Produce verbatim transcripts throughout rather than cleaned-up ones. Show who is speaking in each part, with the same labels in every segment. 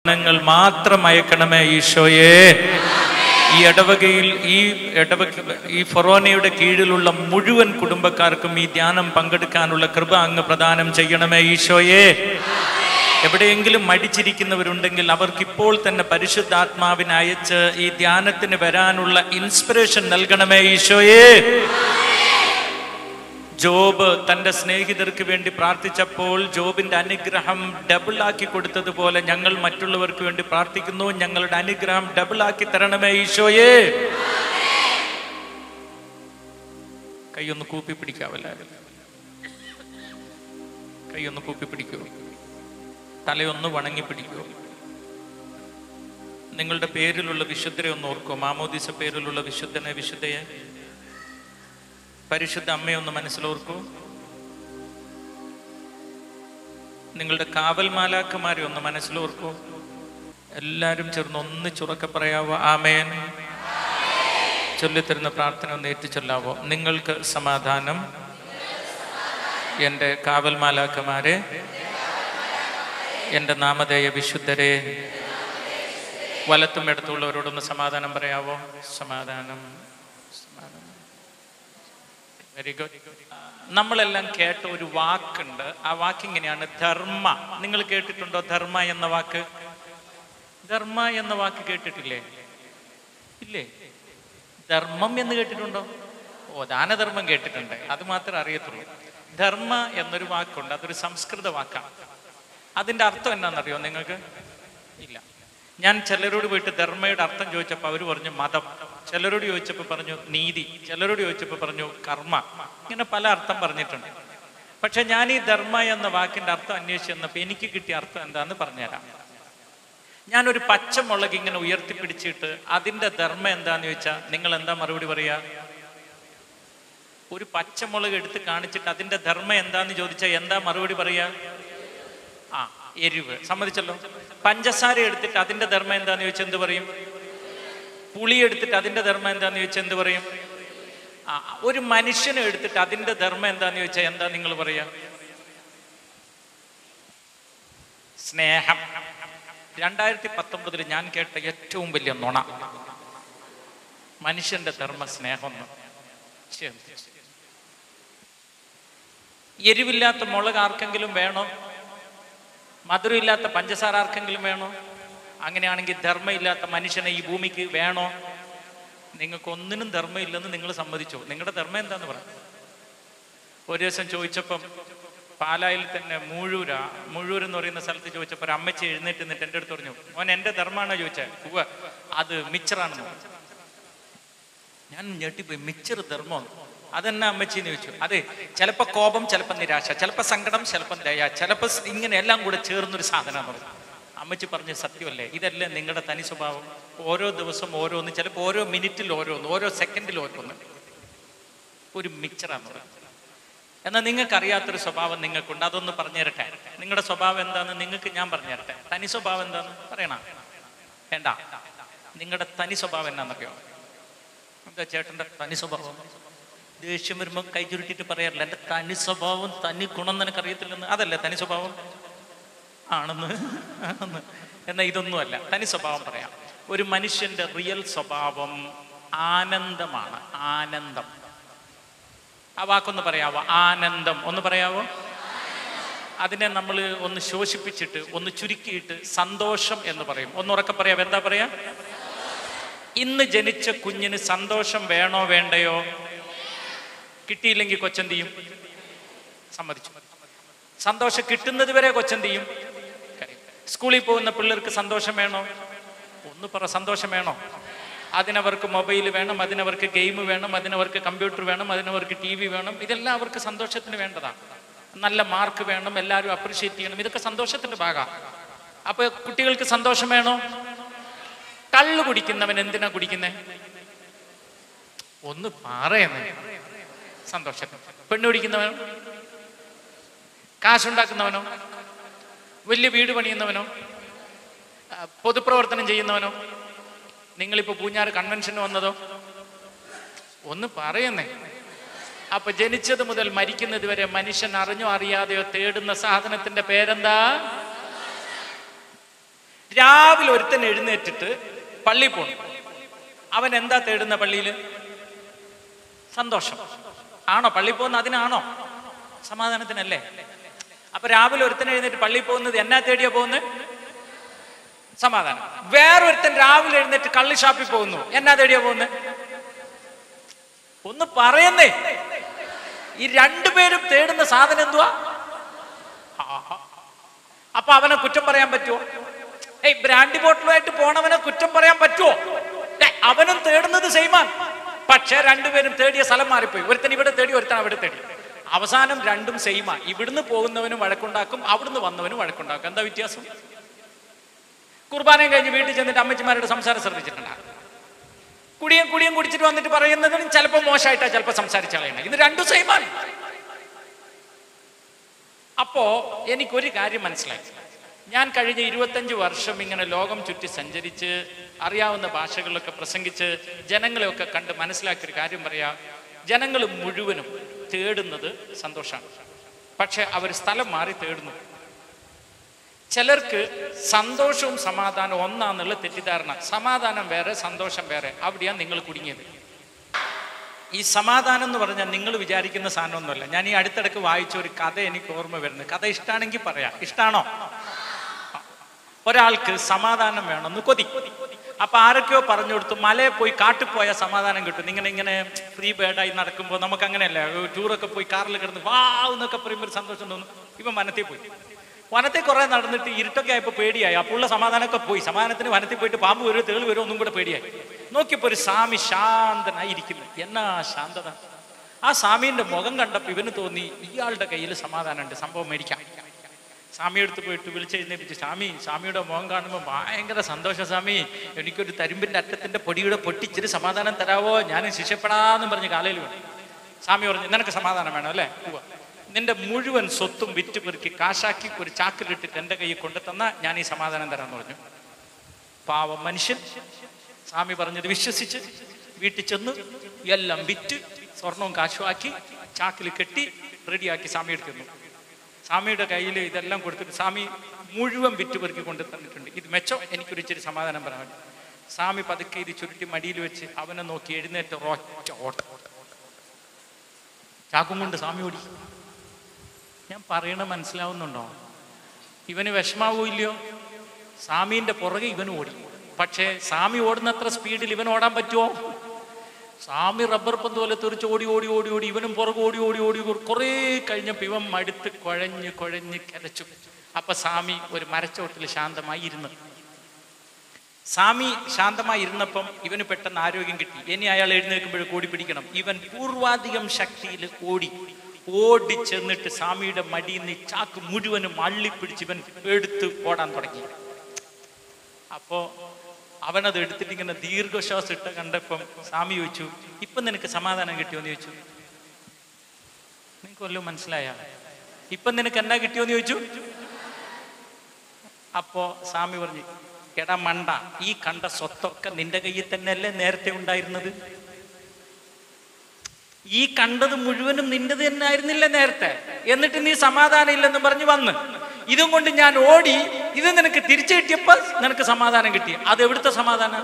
Speaker 1: നിങ്ങൾ മാത്രം അയക്കണമേ ഈശോയെ. ഈ ഇടവകയിൽ ഈ ഇടവക ഈ ഫൊറോനയുടെ കീഴിലുള്ള മുഴുവൻ കുടുംബക്കാർക്കും ഈ ധ്യാനം പങ്കെടുക്കാനുള്ള കൃപ അങ്ങ് പ്രദാനം ചെയ്യണമേ ഈശോയെ. എവിടെയെങ്കിലും മടിച്ചിരിക്കുന്നവരുണ്ടെങ്കിൽ അവർക്കിപ്പോൾ തന്നെ പരിശുദ്ധാത്മാവിനെ അയച്ച് ഈ ധ്യാനത്തിന് വരാനുള്ള ഇൻസ്പിറേഷൻ നൽകണമേ ഈശോയെ. ജോബ് തൻ്റെ സ്നേഹിതർക്ക് വേണ്ടി പ്രാർത്ഥിച്ചപ്പോൾ ജോബിന്റെ അനുഗ്രഹം ഡബിൾ ആക്കി കൊടുത്തതുപോലെ ഞങ്ങൾ മറ്റുള്ളവർക്ക് വേണ്ടി പ്രാർത്ഥിക്കുന്നു. ഞങ്ങളുടെ അനുഗ്രഹം ഡബിൾ ആക്കി തരണമേ ഈശോയെ. കൈയൊന്ന് കൂപ്പി പിടിക്കാവല്ല, കൈയൊന്ന് കൂപ്പി പിടിക്കൂ, തലയൊന്ന് വണങ്ങി പിടിക്കൂ. നിങ്ങളുടെ പേരിലുള്ള വിശുദ്ധരെ ഒന്ന് ഓർക്കൂ. മാമോദിസ പേരിലുള്ള വിശുദ്ധനെ, വിശുദ്ധയെ, പരിശുദ്ധ അമ്മയൊന്ന് മനസ്സിലോർക്കൂ. നിങ്ങളുടെ കാവൽ മാലാഖമാരെ ഒന്ന് മനസ്സിലോർക്കൂ. എല്ലാവരും ചേർന്ന് ഒന്ന് ചുറക്കെ പറയാവോ? ആമേൻ. ചൊല്ലിത്തരുന്ന പ്രാർത്ഥന ഒന്ന് ഏറ്റു ചൊല്ലാവോ? നിങ്ങൾക്ക് സമാധാനം, എൻ്റെ കാവൽ മാലാഖമാരെ, എൻ്റെ നാമധേയ വിശുദ്ധരെ. വലത്തും ഇടത്തുള്ളവരോടൊന്ന് സമാധാനം പറയാവോ? സമാധാനം, സമാധാനം. Very good. നമ്മളെല്ലാം കേട്ട ഒരു വാക്കുണ്ട്. ആ വാക്ക് ഇങ്ങനെയാണ്, ധർമ്മ. നിങ്ങൾ കേട്ടിട്ടുണ്ടോ ധർമ്മ എന്ന വാക്ക്? ധർമ്മ എന്ന വാക്ക് കേട്ടിട്ടില്ലേ? ഇല്ലേ? ധർമ്മം എന്ന് കേട്ടിട്ടുണ്ടോ? ഓ, ദാനധർമ്മം കേട്ടിട്ടുണ്ട്, അത് മാത്രമേ അറിയത്തുള്ളൂ. ധർമ്മ എന്നൊരു വാക്കുണ്ട്, അതൊരു സംസ്കൃത വാക്കാണ്. അതിൻ്റെ അർത്ഥം എന്നാണെന്നറിയോ നിങ്ങൾക്ക്? ഇല്ല. ഞാൻ ചിലരോട് പോയിട്ട് ധർമ്മയുടെ അർത്ഥം ചോദിച്ചപ്പോൾ അവർ പറഞ്ഞു മതം, ചിലരോട് ചോദിച്ചപ്പോൾ പറഞ്ഞു നീതി, ചിലരോട് ചോദിച്ചപ്പോൾ പറഞ്ഞു കർമ്മ. ഇങ്ങനെ പല അർത്ഥം പറഞ്ഞിട്ടുണ്ട്. പക്ഷെ ഞാൻ ഈ ധർമ്മ എന്ന വാക്കിന്റെ അർത്ഥം അന്വേഷിച്ച് വന്നപ്പോൾ എനിക്ക് കിട്ടിയ അർത്ഥം എന്താന്ന് പറഞ്ഞുതരാം. ഞാനൊരു പച്ചമുളക് ഇങ്ങനെ ഉയർത്തിപ്പിടിച്ചിട്ട് അതിന്റെ ധർമ്മം എന്താന്ന് ചോദിച്ചാൽ നിങ്ങൾ എന്താ മറുപടി പറയാ? ഒരു പച്ചമുളക് എടുത്ത് കാണിച്ചിട്ട് അതിന്റെ ധർമ്മം എന്താന്ന് ചോദിച്ചാൽ എന്താ മറുപടി പറയാ? ആ, എരിവ്. സമ്മതിച്ചല്ലോ. പഞ്ചസാര എടുത്തിട്ട് അതിന്റെ ധർമ്മം എന്താന്ന് ചോദിച്ചാൽ എന്ത് പറയും? പുളി എടുത്തിട്ട് അതിന്റെ ധർമ്മം എന്താന്ന് ചോദിച്ചാൽ എന്ത് പറയും? ആ, ഒരു മനുഷ്യനെ എടുത്തിട്ട് അതിന്റെ ധർമ്മം എന്താന്ന് ചോദിച്ചാൽ എന്താ നിങ്ങൾ പറയാ? സ്നേഹം. രണ്ടായിരത്തി പത്തൊമ്പതിൽ ഞാൻ കേട്ട ഏറ്റവും വലിയ നുണ, മനുഷ്യന്റെ ധർമ്മ സ്നേഹം. എരിവില്ലാത്ത മുളക് ആർക്കെങ്കിലും വേണോ? മധുരമില്ലാത്ത പഞ്ചസാര ആർക്കെങ്കിലും വേണോ? അങ്ങനെയാണെങ്കിൽ ധർമ്മമില്ലാത്ത മനുഷ്യനെ ഈ ഭൂമിക്ക് വേണോ? നിങ്ങൾക്ക് ഒന്നിനും ധർമ്മമില്ലെന്ന് നിങ്ങൾ സമ്മതിച്ചോ? നിങ്ങളുടെ ധർമ്മം എന്താന്ന് പറയാം. ഒരു ദിവസം ചോദിച്ചപ്പം പാലായിൽ തന്നെ മൂഴൂരാ മൂഴൂർ എന്ന് പറയുന്ന സ്ഥലത്ത് ചോദിച്ചപ്പോൾ ഒരു അമ്മച്ചി എഴുന്നേറ്റ് നിന്നിട്ട് എൻ്റെ അടുത്ത് പറഞ്ഞു, മോൻ എൻ്റെ ധർമ്മമാണോ ചോദിച്ചത്? ഉവ്വ, അത് മിച്ചറാണെന്ന് പറഞ്ഞു. ഞാൻ ഞെട്ടിപ്പോയി. മിച്ചർ ധർമ്മം? അതെന്നാ അമ്മച്ചിന്ന് ചോദിച്ചു. അതെ, ചിലപ്പോൾ കോപം, ചിലപ്പോൾ നിരാശ, ചിലപ്പോൾ സങ്കടം, ചിലപ്പോൾ ദയ, ചിലപ്പോൾ ഇങ്ങനെ എല്ലാം കൂടെ ചേർന്നൊരു സാധനം പറഞ്ഞു. അമ്മച്ചി പറഞ്ഞ സത്യമല്ലേ? ഇതല്ലേ നിങ്ങളുടെ തനി സ്വഭാവം? ഓരോ ദിവസം ഓരോന്ന്, ചിലപ്പോൾ ഓരോ മിനിറ്റിൽ ഓരോന്ന്, ഓരോ സെക്കൻഡിൽ ഓരോന്ന്. ഒരു മിക്സറാന്ന് പറഞ്ഞു. എന്നാൽ നിങ്ങൾക്ക് അറിയാത്തൊരു സ്വഭാവം നിങ്ങൾക്കുണ്ട്, അതൊന്ന് പറഞ്ഞു തരട്ടെ. നിങ്ങളുടെ സ്വഭാവം എന്താന്ന് നിങ്ങൾക്ക് ഞാൻ പറഞ്ഞു തരട്ടെ. തനി സ്വഭാവം എന്താന്ന് പറയണം? വേണ്ട. നിങ്ങളുടെ തനി സ്വഭാവം എന്നാന്നറിയോ? എന്താ ചേട്ടൻ്റെ തനി സ്വഭാവം? ദേഷ്യം വരുമ്പോൾ കൈ ചുരുട്ടിട്ട് പറയാറില്ല, എൻ്റെ തനി സ്വഭാവം, തനി ഗുണം നിനക്ക് അറിയത്തില്ലെന്ന്. അതല്ലേ തനി സ്വഭാവം? ആണെന്ന് ആണെന്ന് എന്നാൽ ഇതൊന്നുമല്ല. തനി സ്വഭാവം പറയാം. ഒരു മനുഷ്യന്റെ റിയൽ സ്വഭാവം ആനന്ദമാണ്. ആനന്ദം. ആ വാക്കൊന്ന് പറയാവോ? ആനന്ദം ഒന്ന് പറയാവോ? അതിനെ നമ്മൾ ഒന്ന് ശോഷിപ്പിച്ചിട്ട് ഒന്ന് ചുരുക്കിയിട്ട് സന്തോഷം എന്ന് പറയും. ഒന്നുറക്കെ പറയാം. എന്താ പറയാ? ഇന്ന് ജനിച്ച കുഞ്ഞിന് സന്തോഷം വേണോ വേണ്ടയോ? കിട്ടിയില്ലെങ്കിൽ കൊച്ചെന്ത് ചെയ്യും? സമ്മതിച്ചു. സന്തോഷം കിട്ടുന്നത് വരെ കൊച്ചെന്ത് ചെയ്യും? സ്കൂളിൽ പോകുന്ന പിള്ളേർക്ക് സന്തോഷം വേണോ? ഒന്ന് പറ, സന്തോഷം വേണോ? അതിനവർക്ക് മൊബൈൽ വേണം, അതിനവർക്ക് ഗെയിം വേണം, അതിനവർക്ക് കമ്പ്യൂട്ടർ വേണം, അതിനവർക്ക് ടി വി വേണം. ഇതെല്ലാം അവർക്ക് സന്തോഷത്തിന് വേണ്ടതാണ്. നല്ല മാർക്ക് വേണം, എല്ലാവരും അപ്രിഷ്യേറ്റ് ചെയ്യണം. ഇതൊക്കെ സന്തോഷത്തിന്റെ ഭാഗമാണ്. അപ്പൊ കുട്ടികൾക്ക് സന്തോഷം വേണോ? കള്ളു കുടിക്കുന്നവൻ എന്തിനാ കുടിക്കുന്നേ? ഒന്ന് പറയുന്നേ. സന്തോഷത്തിന്. പെണ്ണ് പിടിക്കുന്നവനോ? കാശുണ്ടാക്കുന്നവനോ? വലിയ വീട് പണിയുന്നവനോ? പൊതുപ്രവർത്തനം ചെയ്യുന്നവനോ? നിങ്ങളിപ്പോ പൂഞ്ഞാറ് കൺവെൻഷന് വന്നതോ? ഒന്ന് പറയുന്നേ. അപ്പൊ ജനിച്ചത് മുതൽ മരിക്കുന്നത് വരെ മനുഷ്യൻ അറിഞ്ഞോ അറിയാതെയോ തേടുന്ന സാധനത്തിന്റെ പേരെന്താ? രാവിലെ ഒരുത്തൻ എഴുന്നേറ്റിട്ട് പള്ളിയിൽ പോകണം. അവൻ എന്താ തേടുന്ന പള്ളിയിൽ? സന്തോഷം ആണോ? പള്ളിയിൽ പോകുന്ന അതിനാണോ? സമാധാനത്തിനല്ലേ? അപ്പൊ രാവിലെ ഒരുത്തൻ എഴുന്നേറ്റ് പള്ളിയിൽ പോകുന്നത് എന്നാ തേടിയാ പോകുന്നത്? സമാധാനം. വേറൊരുത്തൻ രാവിലെ എഴുന്നേറ്റ് കള്ളി ഷാപ്പിൽ പോകുന്നു, എന്നാ തേടിയാ പോകുന്നത്? ഒന്ന് പറയുന്നേ. ഈ രണ്ടുപേരും തേടുന്ന സാധനം എന്തുവാ? അപ്പൊ അവനെ കുറ്റം പറയാൻ പറ്റുമോ? ഏയ് ബ്രാൻഡി ബോട്ടിലുമായിട്ട് പോണവനെ കുറ്റം പറയാൻ പറ്റുമോ? അവനും തേടുന്നത് സെയിമാണ്, പക്ഷെ രണ്ടുപേരും തേടിയ സ്ഥലം മാറിപ്പോയി. ഒരുത്തൻ ഇവിടെ തേടി, ഒരുത്തൻ അവിടെ തേടി. അവസാനം രണ്ടും സെയിമാ. ഇവിടുന്ന് പോകുന്നവനും വഴക്കുണ്ടാക്കും, അവിടുന്ന് വന്നവനും വഴക്കുണ്ടാക്കും. എന്താ വ്യത്യാസം? കുർബാനയും കഴിഞ്ഞ് വീട്ടിൽ ചെന്നിട്ട് അമ്മച്ചിമാരുടെ സംസാരം ശ്രദ്ധിച്ചിട്ടുണ്ടാകും. കുടിയും കുടിയും കുടിച്ചിട്ട് വന്നിട്ട് പറയുന്നതിനും ചിലപ്പോൾ മോശമായിട്ടാ ചിലപ്പോൾ സംസാരിച്ച കളയണം. ഇത് രണ്ടും സെയിമാണ്. അപ്പോ എനിക്കൊരു കാര്യം മനസ്സിലായി. ഞാൻ കഴിഞ്ഞ ഇരുപത്തഞ്ച് വർഷം ഇങ്ങനെ ലോകം ചുറ്റി സഞ്ചരിച്ച് അറിയാവുന്ന ഭാഷകളിലൊക്കെ പ്രസംഗിച്ച് ജനങ്ങളെയൊക്കെ കണ്ട് മനസ്സിലാക്കിയൊരു കാര്യം പറയാം. ജനങ്ങൾ മുഴുവനും തേടുന്നത് സന്തോഷമാണ്, പക്ഷെ അവർ സ്ഥലം മാറി തേടുന്നു. ചിലർക്ക് സന്തോഷവും സമാധാനവും ഒന്നാന്നുള്ള തെറ്റിദ്ധാരണ. സമാധാനം വേറെ, സന്തോഷം വേറെ. അവിടെയാണ് നിങ്ങൾ കുടുങ്ങിയത്. ഈ സമാധാനം എന്ന് പറഞ്ഞാൽ നിങ്ങൾ വിചാരിക്കുന്ന സാധനമൊന്നുമല്ല. ഞാൻ ഈ അടുത്തിടക്ക് വായിച്ച ഒരു കഥ എനിക്ക് ഓർമ്മ വരുന്നത്. കഥ ഇഷ്ടമാണെങ്കിൽ പറയാം. ഇഷ്ടമാണോ? ഒരാൾക്ക് സമാധാനം വേണമെന്ന് കൊതി. അപ്പൊ ആരൊക്കെയോ പറഞ്ഞു കൊടുത്തു, മലയിൽ പോയി കാട്ടിൽ പോയാൽ സമാധാനം കിട്ടും. ഇങ്ങനെ ഇങ്ങനെ ഫ്രീ ബേർഡായി നടക്കുമ്പോൾ നമുക്ക് അങ്ങനെയല്ല. ടൂറൊക്കെ പോയി കാറിൽ കിടന്ന് വാവ് എന്നൊക്കെ പറയുമ്പോൾ ഒരു സന്തോഷം തോന്നും. ഇപ്പം വനത്തിൽ പോയി. വനത്തിൽ കുറെ നടന്നിട്ട് ഇരുട്ടൊക്കെ ആയപ്പോൾ പേടിയായി. അപ്പോൾ ഉള്ള സമാധാനമൊക്കെ പോയി. സമാധാനത്തിന് വനത്തിൽ പോയിട്ട് പാമ്പ് വരുമോ തേള് വരുമോ ഒന്നും കൂടെ പേടിയായി. നോക്കിയപ്പോൾ ഒരു സ്വാമി ശാന്തനായിരിക്കുന്നു. എന്നാ ശാന്തത! ആ സ്വാമീൻ്റെ മുഖം കണ്ടപ്പോൾ ഇവന് തോന്നി ഇയാളുടെ കയ്യിൽ സമാധാനമുണ്ട്, സംഭവം മേടിക്കാം. സ്വാമി എടുത്ത് പോയിട്ട് വിളിച്ചെഴുന്നേപ്പിച്ച്, സ്വാമി സ്വാമിയുടെ മുഖം കാണുമ്പോൾ ഭയങ്കര സന്തോഷം സ്വാമി, എനിക്കൊരു തരുമ്പിൻ്റെ അറ്റത്തിൻ്റെ പൊടിയുടെ പൊട്ടിച്ചിരി സമാധാനം തരാവോ, ഞാൻ ശിഷ്യപ്പെടാന്നും പറഞ്ഞ് കാലയിൽ വേണം. സ്വാമി പറഞ്ഞു, നിനക്ക് സമാധാനം വേണം അല്ലേ? നിന്റെ മുഴുവൻ സ്വത്തും വിറ്റ് പെറുക്കി കാശാക്കി ഒരു ചാക്കിലിട്ടിട്ട് എൻ്റെ കയ്യിൽ കൊണ്ടു തന്നാൽ ഞാൻ ഈ സമാധാനം തരാമെന്ന് പറഞ്ഞു. പാവം മനുഷ്യൻ സ്വാമി പറഞ്ഞത് വിശ്വസിച്ച് വീട്ടിൽ ചെന്ന് എല്ലാം വിറ്റ് സ്വർണവും കാശുമാക്കി ചാക്കിൽ കെട്ടി റെഡിയാക്കി സ്വാമി എടുക്കുന്നു. സ്വാമിയുടെ കയ്യിൽ ഇതെല്ലാം കൊടുത്തിട്ട് സ്വാമി മുഴുവൻ വിറ്റ് പെറുക്കി കൊണ്ടു തന്നിട്ടുണ്ട്. ഇത് മെച്ചോ, എനിക്കൊരു ഇച്ചിരി സമാധാനം പറയാൻ വേണ്ടി. സ്വാമി പതുക്കെ ഇത് ചുരുട്ടി മടിയിൽ വെച്ച് അവനെ നോക്കി എഴുന്നേറ്റ് ഒറ്റ ഓട്ടം. ചാക്കും കൊണ്ട് സ്വാമി ഓടി. ഞാൻ പറയണ മനസ്സിലാവുന്നുണ്ടോ? ഇവന് വിഷമാവോ ഇല്ലയോ? സ്വാമീൻ്റെ പുറകെ ഇവന് ഓടി. പക്ഷേ സ്വാമി ഓടുന്നത്ര സ്പീഡിൽ ഇവൻ ഓടാൻ പറ്റുമോ? സ്വാമി റബ്ബർ പന്ത് പോലെ തെറിച്ച് ഓടി ഓടി ഓടി ഓടി ഇവനും പുറകെ ഓടി ഓടി ഓടി കുറേ കഴിഞ്ഞപ്പോൾ ഇവൻ മടുത്ത് കുഴഞ്ഞ് കുഴഞ്ഞ് കരച്ചു. അപ്പൊ സ്വാമി ഒരു മരച്ചോട്ടിൽ ശാന്തമായി ഇരുന്ന്. സ്വാമി ശാന്തമായി ഇരുന്നപ്പം ഇവന് പെട്ടെന്ന് ആരോഗ്യം കിട്ടി. ഇനി അയാൾ എഴുന്നേൽക്കുമ്പോഴേക്ക് ഓടി പിടിക്കണം. ഇവൻ പൂർവാധികം ശക്തിയിൽ ഓടി ഓടി ചെന്നിട്ട് സ്വാമിയുടെ മടിയിൽ നിന്ന് ചാക്ക് മുഴുവനും അള്ളിപ്പിടിച്ച് ഇവൻ എടുത്ത് ഓടാൻ തുടങ്ങി. അപ്പോ അവനത് എടുത്തിട്ട് ഇങ്ങനെ ദീർഘശ്വാസം ഇട്ട് കണ്ടപ്പം സ്വാമി ചോദിച്ചു, ഇപ്പം നിനക്ക് സമാധാനം കിട്ടിയോന്ന് ചോദിച്ചു. നിനക്ക് വല്ലതും മനസ്സിലായ? ഇപ്പം നിനക്ക് എന്നാ കിട്ടിയോന്ന് ചോദിച്ചു. അപ്പോ സ്വാമി പറഞ്ഞു, എടാ മണ്ട, ഈ കണ്ട സ്വത്തൊക്കെ നിന്റെ കയ്യിൽ തന്നെയല്ലേ നേരത്തെ ഉണ്ടായിരുന്നത്? ഈ കണ്ടത് മുഴുവനും നിന്റേത് തന്നെ ആയിരുന്നില്ല നേരത്തെ. എന്നിട്ട് നീ സമാധാനം ഇല്ലെന്ന് പറഞ്ഞ് വന്ന് ഇതും കൊണ്ട് ഞാൻ ഓടി, ഇത് നിനക്ക് തിരിച്ചു കിട്ടിയപ്പോ നിനക്ക് സമാധാനം കിട്ടി. അത് എവിടുത്തെ സമാധാനം?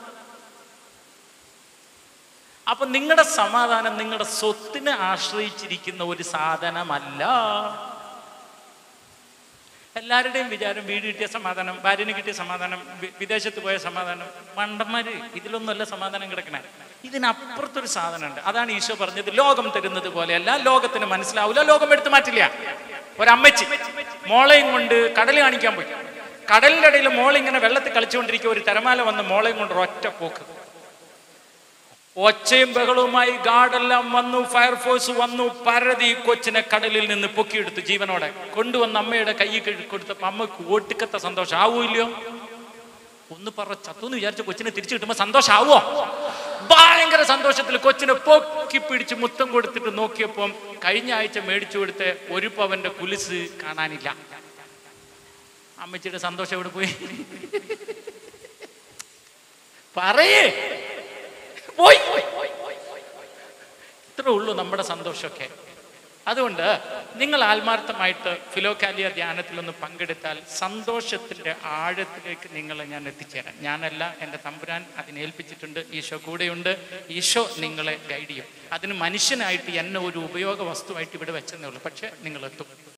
Speaker 1: അപ്പൊ നിങ്ങളുടെ സമാധാനം നിങ്ങളുടെ സ്വത്തിനെ ആശ്രയിച്ചിരിക്കുന്ന ഒരു സാധനമല്ല. എല്ലാവരുടെയും വിചാരം വീട് കിട്ടിയ സമാധാനം, ഭാര്യന് കിട്ടിയ സമാധാനം, വിദേശത്ത് പോയ സമാധാനം. മണ്ടന്മാര്, ഇതിലൊന്നുമല്ല സമാധാനം കിടക്കണേ. ഇതിനപ്പുറത്തൊരു സാധനമുണ്ട്. അതാണ് ഈശോ പറഞ്ഞത്, ലോകം തരുന്നത് പോലെയല്ല, ലോകത്തിന് മനസ്സിലാവില്ല, ലോകം എടുത്തു മാറ്റില്ല. ഒരമ്മച്ചി മോളെയും കൊണ്ട് കടൽ കാണിക്കാൻ പോയി. കടലിൻ്റെ ഇടയിൽ മോളിങ്ങനെ വെള്ളത്തിൽ കളിച്ചുകൊണ്ടിരിക്കുക. ഒരു തിരമാല വന്ന് മോളെയും കൊണ്ട് ഒറ്റ പോക്ക്. ഒച്ചയും ബഹളവുമായി ഗാർഡെല്ലാം വന്നു, ഫയർഫോഴ്സ് വന്നു, പരതി കൊച്ചിനെ കടലിൽ നിന്ന് പൊക്കിയെടുത്തു ജീവനോടെ കൊണ്ടുവന്ന് അമ്മയുടെ കൈ കൊടുത്തപ്പോൾ അമ്മക്ക് ഒട്ടുക്കത്തെ സന്തോഷം. ആവൂല്ലയോ? ഒന്ന് പറ, ചത്തുന്ന് വിചാരിച്ച കൊച്ചിനെ തിരിച്ചു കിട്ടുമ്പോ സന്തോഷാവോ? ഭയങ്കര സന്തോഷത്തിൽ കൊച്ചിനെ പൊക്കി പിടിച്ച് മുത്തം കൊടുത്തിട്ട് നോക്കിയപ്പം കഴിഞ്ഞ ആഴ്ച മേടിച്ചു കൊടുത്ത ഒരു പവന്റെ കുലിസ് കാണാനില്ല. അമ്മച്ചിയുടെ സന്തോഷം എവിടെ പോയി? പറയേ, പോയി. ഇത്രേ ഉള്ളൂ നമ്മുടെ സന്തോഷമൊക്കെ. അതുകൊണ്ട് നിങ്ങൾ ആത്മാർത്ഥമായിട്ട് ഫിലോകാലിയ ധ്യാനത്തിലൊന്ന് പങ്കെടുത്താൽ സന്തോഷത്തിൻ്റെ ആഴത്തിലേക്ക് നിങ്ങളെ ഞാൻ എത്തിച്ചേരാം. ഞാനല്ല, എൻ്റെ തമ്പുരാൻ അതിനേൽപ്പിച്ചിട്ടുണ്ട്. ഈശോ കൂടെയുണ്ട്. ഈശോ നിങ്ങളെ ഗൈഡ് ചെയ്യും. അതിന് മനുഷ്യനായിട്ട് എന്നെ ഒരു ഉപയോഗ വസ്തുവായിട്ട് ഇവിടെ വെച്ചെന്നേ ഉള്ളൂ. പക്ഷേ നിങ്ങളെത്തും.